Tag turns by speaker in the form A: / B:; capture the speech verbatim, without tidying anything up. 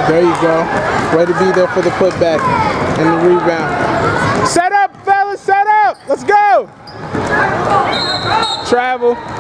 A: There you go. Way to be there for the putback and the rebound. Set up, fellas, set up. Let's go. Travel.